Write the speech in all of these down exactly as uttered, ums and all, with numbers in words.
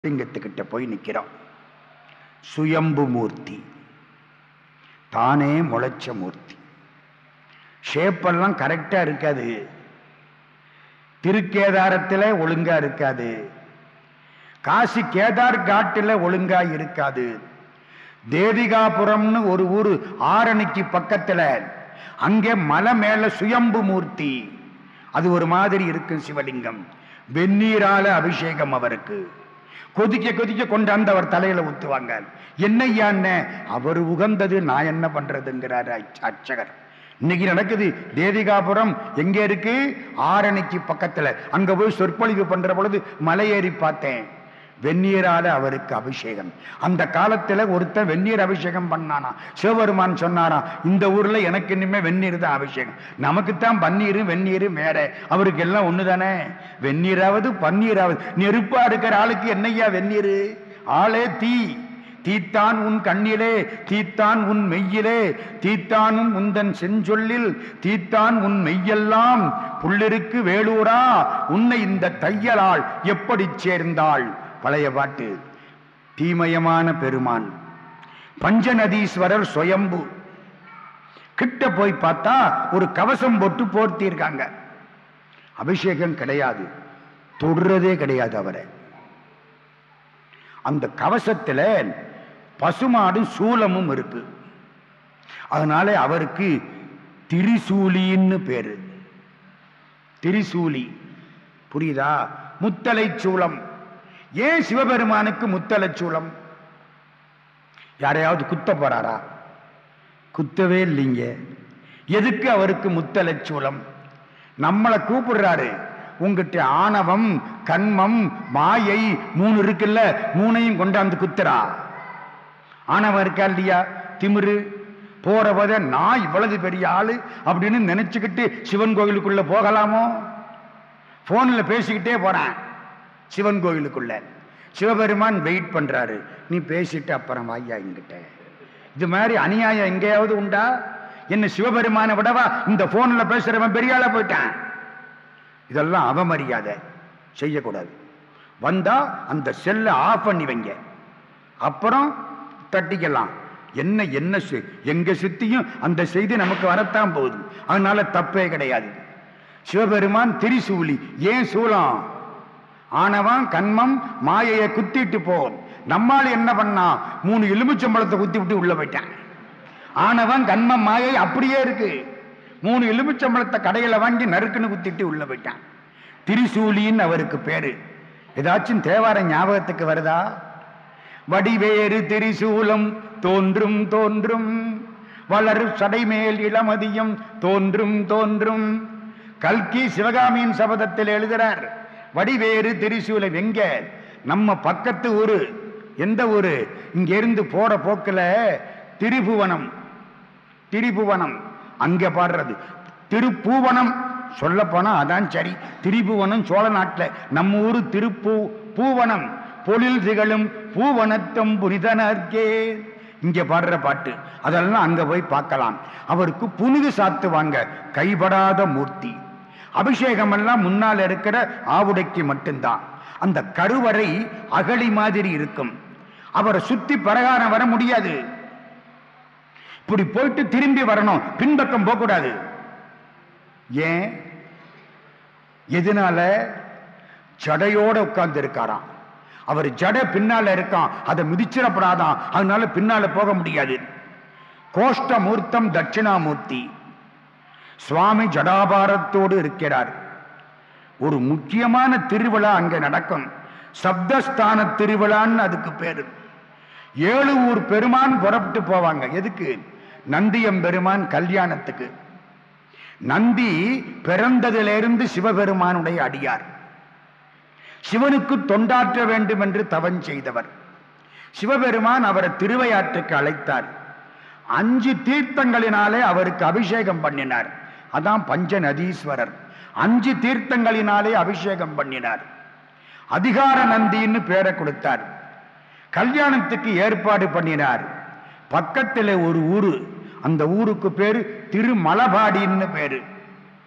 லிங்கத்துக்கிட்ட போய் நிற்கிறான். சுயம்பு மூர்த்தி, தானே முளைச்ச மூர்த்தி. ஷேப்பெல்லாம் கரெக்டா இருக்காது, திருக்கேதாரத்தில் ஒழுங்கா இருக்காது, காசி கேதார் காட்டில் ஒழுங்கா இருக்காது. தேவிகாபுரம்னு ஒரு ஊரு ஆரணிக்கு பக்கத்துல, அங்கே மலை மேல சுயம்பு மூர்த்தி, அது ஒரு மாதிரி இருக்கு சிவலிங்கம். வெந்நீரால அபிஷேகம் அவருக்கு, கொதிக்க கொதிக்க கொண்டாந்து அவர் தலையில ஊத்துவாங்க. என்னையான்ன அவர் உகந்தது, நான் என்ன பண்றதுங்கிறார் அர்ச்சகர். இன்னைக்கு நடக்குது. தேவிகாபுரம் எங்க இருக்கு? ஆரணிக்கு பக்கத்துல. அங்க போய் சொற்பொழிவு பண்ற பொழுது மலையேறி பார்த்தேன். வெந்நீரால அவருக்கு அபிஷேகம். அந்த காலத்துல ஒருத்தன் வெந்நீர் அபிஷேகம் பண்ணானா, சிவபெருமான் சொன்னாரா, இந்த ஊர்ல எனக்கு இனிமே வெந்நீர் தான் அபிஷேகம், நமக்குத்தான் பன்னீர் வெந்நீர் வேற, அவருக்கு எல்லாம் ஒண்ணுதானே. வெந்நீராவது பன்னீராவது, நெருப்பா இருக்கிற ஆளுக்கு என்னையா வெந்நீர்? ஆளே தீ, தீத்தான் உன் கண்ணிலே, தீத்தான் உன் மெய்யிலே, தீத்தானும் உந்தன் செஞ்சொல்லில், தீத்தான் உன் மெய்யெல்லாம் புள்ளிருக்கு வேலூரா, உன்னை இந்த தையலால் எப்படி சேர்ந்தாள். பழைய பாட்டு. தீமயமான பெருமான் பஞ்சநதீஸ்வரர் சுயம்பு. கிட்ட போய் பார்த்தா ஒரு கவசம் போட்டு போர்த்தி இருக்காங்க. அபிஷேகம் கிடையாது, தொடுறதே கிடையாது அவரை. அந்த கவசத்துல பசுமாடும் சூலமும் இருக்கு. அதனால அவருக்கு திரிசூலின்னு பேரு. திரிசூலி புரியுதா? முத்தலை சூலம். ஏன் சிவபெருமானுக்கு முத்தலை சூலம்? யாரையாவது குத்த போறாரா? குத்தவே இல்லைங்க. எதுக்கு அவருக்கு முத்தலை சூலம்? நம்மளை கூப்பிடுறாரு. உங்ககிட்ட ஆணவம், கண்மம், மாயை மூணு இருக்குல்ல, மூணையும் கொண்டாந்து குத்துறா. ஆணவம் இருக்கா இல்லையா? திமிரு. போற போத நான் இவ்வளவு பெரிய ஆளு அப்படின்னு நினைச்சுக்கிட்டு சிவன் கோயிலுக்குள்ள போகலாமோ? போன்ல பேசிக்கிட்டே போறேன் சிவன் கோயிலுக்குள்ள. சிவபெருமான் வெயிட் பண்றாரு, நீ பேசிட்டு அப்புறம் வாய்யா இங்கிட்ட. இது மாதிரி அநியாயம் எங்கேயாவது உண்டா? என்ன சிவபெருமான விடவா இந்த போன்ல பேசுறவன் பெரிய ஆளா போயிட்டான். இதெல்லாம் அவமரியாதை, செய்யக்கூடாது. வந்தா அந்த செல்லை ஆஃப் பண்ணி வைங்க, அப்புறம் தட்டிக்கலாம். என்ன என்ன எங்க சுத்தியும் அந்த செய்தி நமக்கு வரத்தான் போகுது. அதனால தப்பே கிடையாது. சிவபெருமான் திரிசூலி. ஏன் சூலம்? ஆணவம், கண்மம், மாயையை குத்திட்டு போ. நம்மால் என்ன பண்ணா, மூணு எலுமிச்சம்பழத்தை குத்தி விட்டு உள்ள போயிட்டான். ஆணவம், கண்மம், மாயை அப்படியே இருக்கு. மூணு எலுமிச்சம்பழத்தை கடையில வாங்கி நறுக்குன்னு குத்திட்டு உள்ள போயிட்டான். திரிசூலின்னு அவருக்கு பேரு. ஏதாச்சும் தேவார ஞாபகத்துக்கு வருதா? வடிவேறு திரிசூலம் தோன்றும் தோன்றும், வளர் சடைமேல் இளமதியம் தோன்றும் தோன்றும். கல்கி சிவகாமியின் சபதத்தில் எழுதுறார், வடிவேறு திரிசூலம். எங்க? நம்ம பக்கத்து ஊரு. எந்த ஊரு? இங்க இருந்து போற போக்குல திரிபுவனம். திரிபுவனம் அங்க பாடுறது. திருப்பூவனம் சொல்ல போனா அதான் சரி. திரிபுவனம் சோழ நாட்டில். நம்ம ஊரு திருப்பூ பூவனம். பொழில் திகழும் பூவனத்தம் புனிதனர்க்கே இங்க பாடுற பாட்டு. அதெல்லாம் அங்க போய் பார்க்கலாம். அவருக்கு புனிது சாத்துவாங்க. கைபடாத மூர்த்தி. அபிஷேகம் எல்லாம் முன்னால் இருக்கிற ஆவுடைக்கு மட்டும்தான். அந்த கருவறை அகழி மாதிரி இருக்கும். அவரை சுத்தி பிரகாரம் வர முடியாது. இப்படி போயிட்டு திரும்பி வரணும், பின்பக்கம் போக கூடாது. ஏன்? எதனால? ஜடையோட உட்கார்ந்து இருக்காராம். அவர் ஜடை பின்னால இருக்கான், அதை மிதிச்சிடப்படாதான். அதனால பின்னால போக முடியாது. கோஷ்ட மூர்த்தம் தட்சிணாமூர்த்தி. சுவாமி ஜடாபாரத்தோடு இருக்கிறார். ஒரு முக்கியமான திருவிழா அங்க நடக்கும். சப்தஸ்தான திருவிழான்னு அதுக்கு பேரு. ஏழு ஊர் பெருமான் புறப்பட்டு போவாங்க. எதுக்கு? நந்தியம் பெருமான் கல்யாணத்துக்கு. நந்தி பிறந்ததிலிருந்து சிவபெருமானுடைய அடியார். சிவனுக்கு தொண்டாற்ற வேண்டும் என்று தவம் செய்தவர். சிவபெருமான் அவரை திருவையாற்றுக்கு அழைத்தார். அஞ்சு தீர்த்தங்களினாலே அவருக்கு அபிஷேகம் பண்ணினார். அதான் பஞ்சநதீஸ்வரர். அஞ்சு தீர்த்தங்களினாலே அபிஷேகம் பண்ணினார். அதிகார நந்தின்னு பேரை கொடுத்தார். கல்யாணத்துக்கு ஏற்பாடு பண்ணினார். பக்கத்தில் ஒரு ஊரு, அந்த ஊருக்கு பேரு திருமலபாடின்னு பேரு.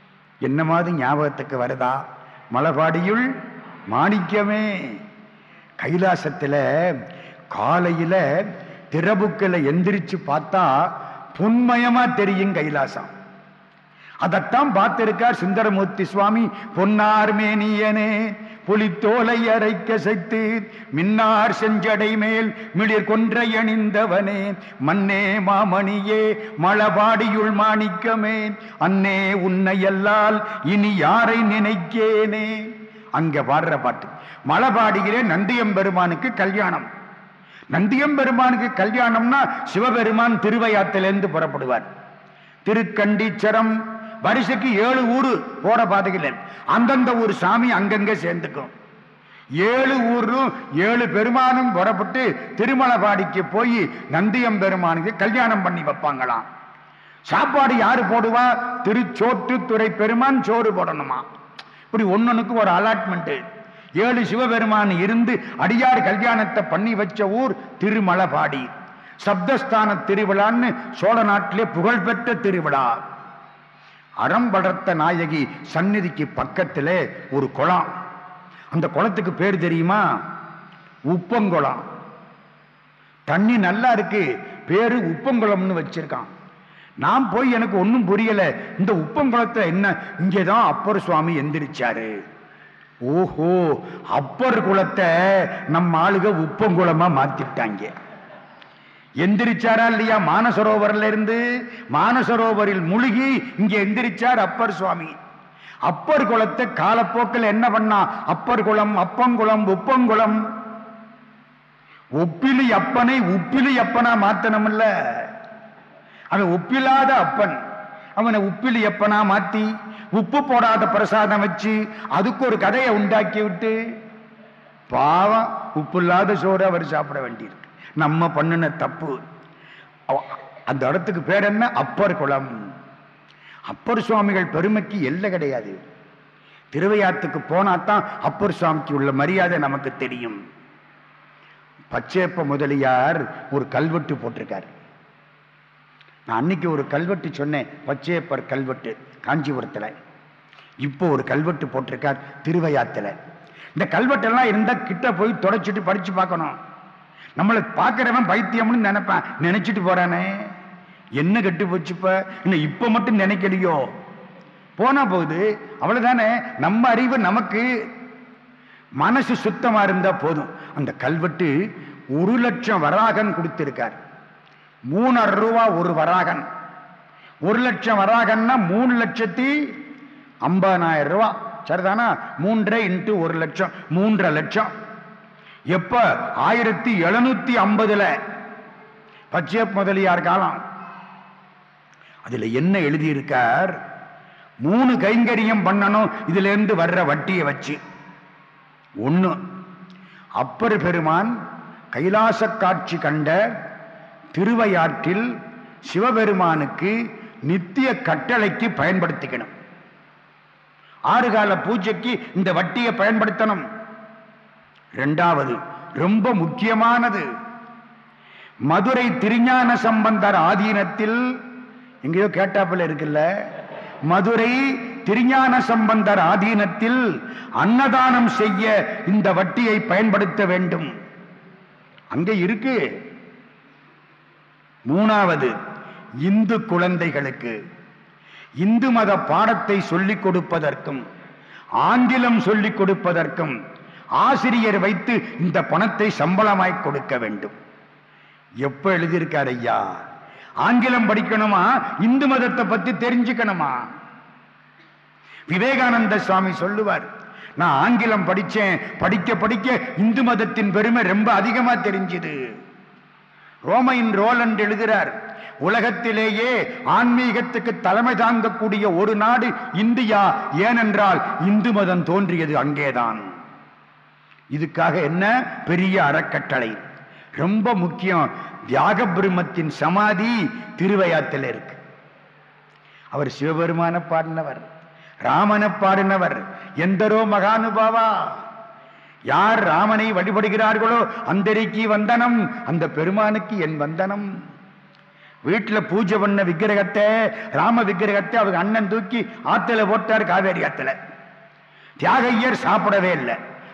என்ன மாதிரி ஞாபகத்துக்கு வருதா? மலபாடியுள் மாணிக்கமே கைலாசத்துல காலையில திரபுக்களை எந்திரிச்சு பார்த்தா பொன்மயமா தெரியும் கைலாசம். அதத்தான் பார்த்திருக்கார் சுந்தரமூர்த்தி சுவாமி. பொன்னார் மேனியனே புலித்தோலை அரைக்க சைத்து மின்னார் செஞ்சடை மேல் மிளிர் கொன்றை அணிந்தவனே மன்னே மாமணியே மலபாடியுள் மாணிக்கமே அன்னே உன்னையல்லால் இனி யாரை நினைக்கேனே. அங்க பாடுற பாட்டு மலபாடியிலே நந்தியம்பெருமானுக்கு கல்யாணம். நந்தியம்பெருமானுக்கு கல்யாணம்னா சிவபெருமான் திருவையாத்திலிருந்து புறப்படுவார். திருக்கண்டீச்சரம் வருஷக்கு ஏழு ஊரு போற பாதையில் அந்தந்த ஊர் சாமி அங்கங்க சேர்ந்துக்கும். ஏழு ஊரும் ஏழு பெருமானும் புறப்பட்டு திருமலபாடிக்கு போய் நந்தியம்பெருமானுக்கு கல்யாணம் பண்ணி வைப்பாங்களாம். சாப்பாடு யாரு போடுவா? திருச்சோற்று துறை பெருமான் சோறு போடணுமா. இப்படி ஒன்னொன்னுக்கு ஒரு அலாட்மெண்ட். ஏழு சிவபெருமான் இருந்து அடியார் கல்யாணத்தை பண்ணி வச்ச ஊர் திருமலபாடி. சப்தஸ்தான திருவிழான்னு சோழ நாட்டிலே புகழ்பெற்ற திருவிழா. அறம்படர்த்த நாயகி சந்நிதிக்கு பக்கத்திலே ஒரு குளம். அந்த குளத்துக்கு பேர் தெரியுமா? உப்பங்குளம். தண்ணி நல்லா இருக்கு, பேரு உப்பங்குளம்னு வச்சிருக்கான். நான் போய் எனக்கு ஒன்னும் புரியல, இந்த உப்பங்குளத்தை என்ன இங்கேதான் அப்பர் சுவாமி எந்திரிச்சாரு. ஓஹோ, அப்பர் குளத்தை நம்ம ஆளுக உப்பங்குளமா மாத்திட்டாங்க. எந்திரிச்சாரா இல்லையா? மானசரோவரில் இருந்து மானசரோவரில் முழுகி இங்க எந்திரிச்சார் அப்பர் சுவாமி. அப்பர் குளத்தை காலப்போக்கில் என்ன பண்ணா? அப்பர் குளம், அப்பங்குளம், உப்பங்குளம். ஒப்பிலி அப்பனை உப்பிலி அப்பனா மாத்தணும்ல. அவன் உப்பில்லாத அப்பன், அவனை உப்பிலி அப்பனா மாத்தி உப்பு போடாத பிரசாதம் வச்சு அதுக்கு ஒரு கதையை உண்டாக்கி விட்டு பாவம் உப்பு இல்லாத சோறு அவர் சாப்பிட வேண்டியிருக்கு. நம்ம பண்ணின தப்பு. அந்த இடத்துக்கு பேர் என்ன? அப்பர் குளம். அப்பர் சுவாமிகள் பெருமைக்கு எல்லை கிடையாது. திருவையாத்துக்கு போனாத்தான் அப்பர் சுவாமிக்கு உள்ள மரியாதை நமக்கு தெரியும். பச்சேப்ப முதலியார் ஒரு கல்வெட்டு போட்டிருக்கார். நான் அன்னைக்கு ஒரு கல்வெட்டு சொன்னேன், பச்சேப்பர் கல்வெட்டு காஞ்சிபுரத்தில். இப்போ ஒரு கல்வெட்டு போட்டிருக்கார் திருவையாத்துல. இந்த கல்வெட்டெல்லாம் இருந்தா கிட்ட போய் தொடச்சிட்டு படிச்சு பார்க்கணும். நம்மளை பார்க்கிறவன் பைத்தியம்னு நினைப்பான், நினைச்சிட்டு போறானே. என்ன கெட்டு போச்சுப்ப, இன்னும் இப்ப மட்டும் நினைக்கலையோ, போனா போகுது, அவ்வளவுதானே. நம்ம அறிவு நமக்கு, மனசு சுத்தமா இருந்தா போதும். அந்த கல்வெட்டு ஒரு லட்சம் வராகன் கொடுத்திருக்கார். மூணரை ரூபா ஒரு வராகன். ஒரு லட்சம் வராகன்னா மூணு லட்சத்தி ஐம்பதாயிரம் ரூபா. சரிதானா? மூன்றரை இன்ட்டு ஒரு லட்சம், மூன்றரை லட்சம். எப்ப? ஆயிரத்தி எழுநூத்தி ஐம்பதுல பச்சேப் முதலியார் காலம். அதுல என்ன எழுதியிருக்கார்? மூணு கைங்கரியம் பண்ணணும் இதுல இருந்து வர்ற வட்டியை வச்சு. ஒண்ணு, அப்பர் பெருமான் கைலாச காட்சி கண்ட திருவையாற்றில் சிவபெருமானுக்கு நித்திய கட்டளைக்கு பயன்படுத்திக்கணும். ஆறு கால பூஜைக்கு இந்த வட்டியை பயன்படுத்தணும். இரண்டாவது, ரொம்ப முக்கியமானது, மதுரை திருஞான சம்பந்தர் ஆதீனத்தில் எங்கேயோ கேட்டாப்புல இருக்குல்ல, மதுரை திருஞான சம்பந்தர் ஆதீனத்தில் அன்னதானம் செய்ய இந்த வட்டியை பயன்படுத்த வேண்டும். அங்க இருக்கு. மூணாவது, இந்து குழந்தைகளுக்கு இந்து மத பாடத்தை சொல்லிக் கொடுப்பதற்கும் ஆங்கிலம் சொல்லிக் கொடுப்பதற்கும் ஆசிரியர் வைத்து இந்த பணத்தை சம்பளமாய் கொடுக்க வேண்டும். எப்ப எழுதியிருக்கார் ஐயா? ஆங்கிலம் படிக்கணுமா, இந்து மதத்தை பத்தி தெரிஞ்சுக்கணுமா? விவேகானந்த சுவாமி சொல்லுவார், நான் ஆங்கிலம் படிச்சேன், படிக்க படிக்க இந்து மதத்தின் பெருமை ரொம்ப அதிகமா தெரிஞ்சுது. ரோமையின் ரோலண்ட் எழுதுகிறார், உலகத்திலேயே ஆன்மீகத்துக்கு தலைமை தாங்கக்கூடிய ஒரு நாடு இந்தியா. ஏனென்றால் இந்து மதம் தோன்றியது அங்கேதான். இதுக்காக என்ன பெரிய அறக்கட்டளை, ரொம்ப முக்கியம். தியாக பிரம்மத்தின் சமாதி திருவையாத்தில் இருக்கு. அவர் சிவபெருமான பாடினவர், ராமனை பாடினவர். எந்தரோ மகானுபாவா, யார் ராமனை வழிபடுகிறார்களோ அந்தரிக்கு வந்தனம், அந்த பெருமானுக்கு என் வந்தனம். வீட்டுல பூஜை பண்ண விக்கிரகத்தை, ராம விக்கிரகத்தை அவங்க அண்ணன் தூக்கி ஆத்துல போட்டார், காவேரி ஆத்துல. தியாகையர் சாப்பிடவே இல்லை.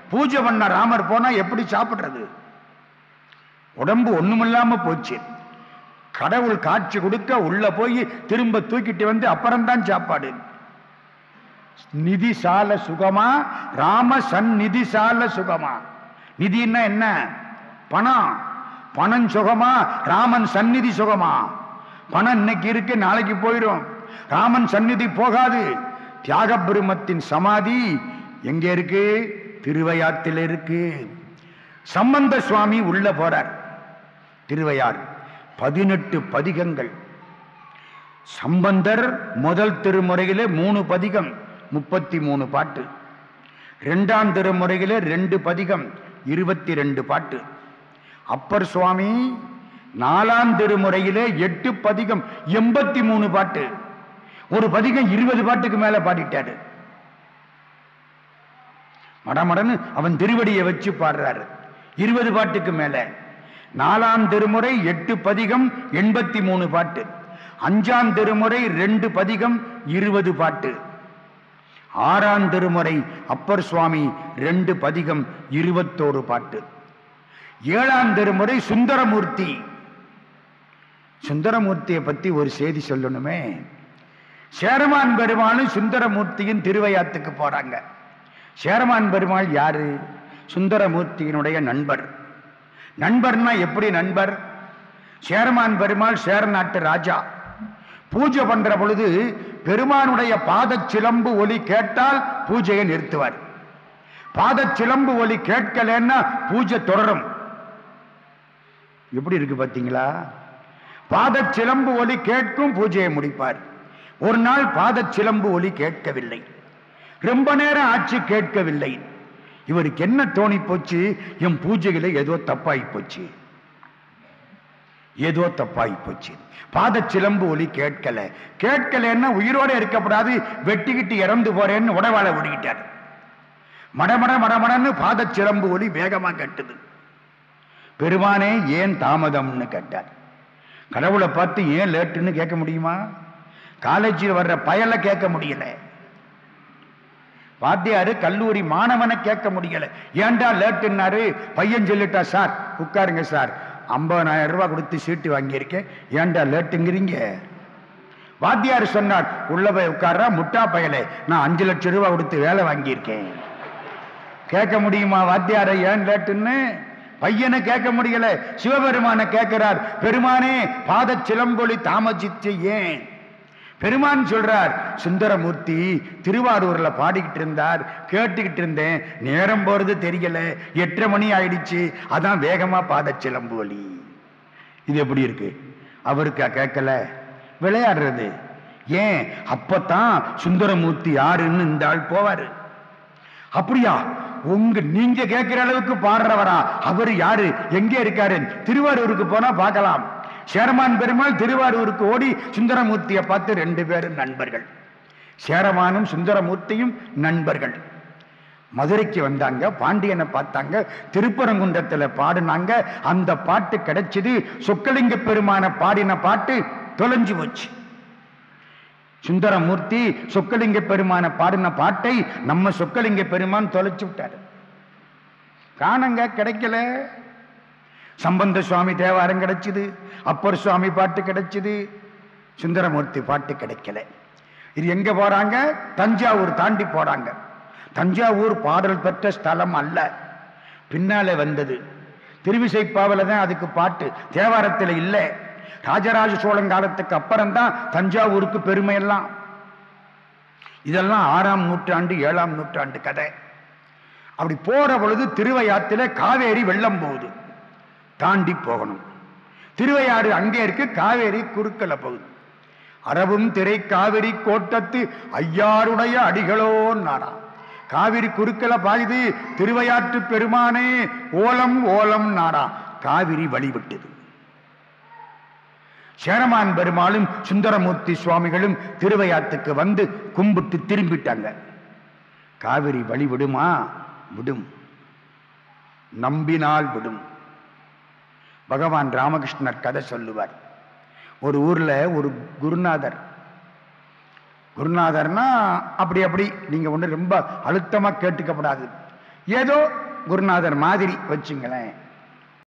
பூஜை பண்ண ராமர் போனா எப்படி சாப்பிடுறது? உடம்பு ஒண்ணுமில்லாம போச்சு. கடவுள் காட்சி கொடுக்க உள்ள போய் திரும்ப தூக்கிட்டு வந்து அப்புறம்தான் சாப்பாடு. நிதி சால சுகமா, ராம சந்நிதி சால சுகமா. நிதினா என்ன? பணம். பணம் சுகமா, ராமன் சந்நிதி சுகமா? பணம் இன்னைக்கு இருக்கு, நாளைக்கு போயிடும். ராமன் சந்நிதி போகாது. தியாக பிரம்மத்தின் சமாதி எங்க இருக்கு? திருவையாற்றில் இருக்கு. சம்பந்த சுவாமி உள்ள போறார். திருவையார் பதினெட்டு பதிகங்கள். சம்பந்தர் முதல் திருமுறையிலே மூணு பதிகம், முப்பத்தி மூணு பாட்டு. இரண்டாம் திருமுறையிலே ரெண்டு பதிகம், இருபத்தி ரெண்டு பாட்டு. அப்பர் சுவாமி நாலாம் திருமுறையிலே எட்டு பதிகம், எண்பத்தி மூணு பாட்டு. ஒரு பதிகம் இருபது பாட்டுக்கு மேல பாடிட்டாரு. மடமடன்னு அவன் திருவடியை வச்சு பாடுறாரு. இருபது பாட்டுக்கு மேல. நாலாம் திருமுறை எட்டு பதிகம், எண்பத்தி மூணு பாட்டு. அஞ்சாம் திருமுறை ரெண்டு பதிகம், இருபது பாட்டு. ஆறாம் திருமுறை அப்பர் சுவாமி ரெண்டு பதிகம், இருபத்தோரு பாட்டு. ஏழாம் திருமுறை சுந்தரமூர்த்தி. சுந்தரமூர்த்தியை பத்தி ஒரு செய்தி சொல்லணுமே. சேரமான் பெருமாளும் சுந்தரமூர்த்தியின் திருவையாத்துக்கு போறாங்க. சேரமான் பெருமாள் யாரு? சுந்தரமூர்த்தியினுடைய நண்பர். நண்பர்னா எப்படி நண்பர்? சேரமான் பெருமாள் சேர நாட்டு ராஜா. பூஜை பண்ற பொழுது பெருமானுடைய பாத சிலம்பு ஒலி கேட்டால் பூஜையை நிறுத்துவார். பாத சிலம்பு ஒலி கேட்கலன்னா பூஜை தொடரும். எப்படி இருக்கு பாத்தீங்களா? பாத சிலம்பு ஒலி கேட்கும், பூஜையை முடிப்பார். ஒரு நாள் பாத சிலம்பு ஒலி கேட்கவில்லை. ரொம்ப நேரம் ஆட்சி கேட்கவில்லை. இவருக்கு என்ன தோணி போச்சு? என் பூஜையில ஏதோ தப்பாகி போச்சு, ஏதோ தப்பாகி போச்சு. பாத சிலம்பு ஒலி கேட்கல. கேட்கலன்னா உயிரோட இருக்கப்படாது, வெட்டிக்கிட்டு இறந்து போறேன்னு உடவாள விடுகிட்டார். மடமட மடமடன்னு பாத சிலம்பு ஒலி வேகமா கேட்டது. பெருமானே ஏன் தாமதம்னு கேட்டார். கடவுளை பார்த்து ஏன் லேட்டுன்னு கேட்க முடியுமா? காலேஜில் வர்ற பயலை கேட்க முடியல. வாத்தியாரு கல்லூரி மாணவனை கேட்க முடியல. ஏன்டா லேட்டுன்னாரு. பையன் சொல்லிட்டா, சார் உட்காருங்க சார், ஐம்பதாயிரம் ரூபாய் கொடுத்து சீட்டு வாங்கியிருக்கேன், ஏன்டா லேட்டுங்கிறீங்க? வாத்தியார் சொன்னார், உள்ள போய் உட்கார்றா முட்டா பயலே, நான் அஞ்சு லட்சம் ரூபாய் கொடுத்து வேலை வாங்கியிருக்கேன். கேட்க முடியுமா வாத்தியாரை ஏன் லேட்டுன்னு? பையனை கேட்க முடியல. சிவபெருமான கேட்கிறார், பெருமானே பாத சிலம்பொலி தாமசித்து ஏன்? பெருமான் சொல்றார், சுந்தரமூர்த்தி திருவாரூர்ல பாடிக்கிட்டு இருந்தார், கேட்டுக்கிட்டு இருந்தேன், நேரம் போறது தெரியல, எட்டரை மணி ஆயிடுச்சு, அதான் வேகமா பாத சிலம்பு ஒலி. இது எப்படி இருக்கு? அவருக்கு கேட்கல, விளையாடுறது. ஏன்? அப்பதான் சுந்தரமூர்த்தி யாருன்னு இந்த ஆள் போவாரு. அப்படியா? உங்க நீங்க கேட்கிற அளவுக்கு பாடுறவரா? அவரு யாரு? எங்கே இருக்காரு? திருவாரூருக்கு போனா பார்க்கலாம். சேரமான் பெருமாள் திருவாரூருக்கு ஓடி சுந்தரமூர்த்தியை பார்த்து ரெண்டு பேரும் நண்பர்கள். சேரமானும் சுந்தரமூர்த்தியும் நண்பர்கள். மதுரைக்கு வந்தாங்க, பாண்டியனை பார்த்தாங்க, திருப்பரங்குன்றத்தில் பாடினாங்க. அந்த பாட்டு கிடைச்சது. சொக்கலிங்க பெருமான பாடின பாட்டு தொலைஞ்சு போச்சு. சுந்தரமூர்த்தி சொக்கலிங்க பெருமான பாடின பாட்டை நம்ம சொக்கலிங்க பெருமான் தொலைச்சு விட்டாரு. காணங்க, கிடைக்கல. சம்பந்த சுவாமி தேவாரம் கிடைச்சது, அப்பர் சுவாமி பாட்டு கிடைச்சது, சுந்தரமூர்த்தி பாட்டு கிடைக்கல. இது எங்க போறாங்க? தஞ்சாவூர் தாண்டி போறாங்க. தஞ்சாவூர் பாடல் பெற்ற ஸ்தலம் அல்ல, பின்னாலே வந்தது. திருவிசைப்பாவில தான் அதுக்கு பாட்டு, தேவாரத்தில் இல்லை. ராஜராஜ சோழன் காலத்துக்கு அப்புறம் தான் தஞ்சாவூருக்கு பெருமையெல்லாம். இதெல்லாம் ஆறாம் நூற்றாண்டு ஏழாம் நூற்றாண்டு கதை. அப்படி போற பொழுது திருவையாற்றில காவேரி வெள்ளம் போகுது, தாண்டி போகணும். திருவையாறு அங்கே இருக்கு, காவேரி குறுக்கல போகுது. அரவும் திரை காவிரி கோட்டத்து ஐயாருடைய அடிகளோ நாடா. காவிரி குறுக்கல பாயுது. திருவையாற்று பெருமானே ஓலம் ஓலம் நாடா. காவிரி வழிவிட்டது. சேரமான் பெருமாளும் சுந்தரமூர்த்தி சுவாமிகளும் திருவையாத்துக்கு வந்து கும்பிட்டு திரும்பிட்டாங்க. காவிரி வழி விடுமா? விடும், நம்பினால் விடும். பகவான் ராமகிருஷ்ணர் கதை சொல்லுவார். ஒரு ஊர்ல ஒரு குருநாதர். குருநாதர்னா அப்படி அப்படி நீங்க ஒண்ணு ரொம்ப அழுத்தமா கேட்டுக்கப்படாது. ஏதோ குருநாதர் மாதிரி வச்சுங்களேன்.